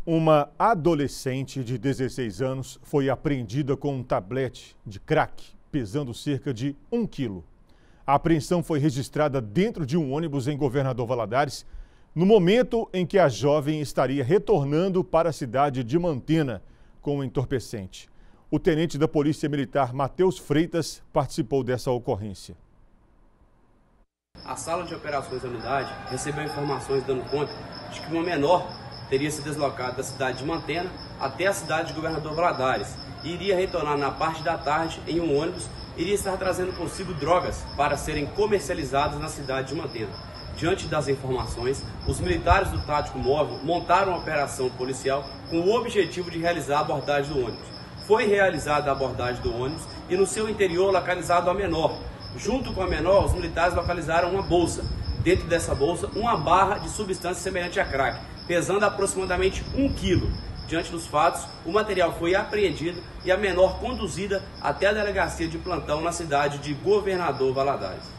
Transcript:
Uma adolescente de 16 anos foi apreendida com um tablete de crack pesando cerca de 1 quilo. A apreensão foi registrada dentro de um ônibus em Governador Valadares, no momento em que a jovem estaria retornando para a cidade de Mantena com o entorpecente. O tenente da Polícia Militar, Matheus Freitas, participou dessa ocorrência. A sala de operações da unidade recebeu informações dando conta de que uma menor teria se deslocado da cidade de Mantena até a cidade de Governador Valadares e iria retornar na parte da tarde em um ônibus e iria estar trazendo consigo drogas para serem comercializadas na cidade de Mantena. Diante das informações, os militares do Tático Móvel montaram uma operação policial com o objetivo de realizar a abordagem do ônibus. Foi realizada a abordagem do ônibus e no seu interior localizado a menor. Junto com a menor, os militares localizaram uma bolsa. Dentro dessa bolsa, uma barra de substância semelhante a crack, pesando aproximadamente 1 quilo. Diante dos fatos, o material foi apreendido e a menor conduzida até a delegacia de plantão na cidade de Governador Valadares.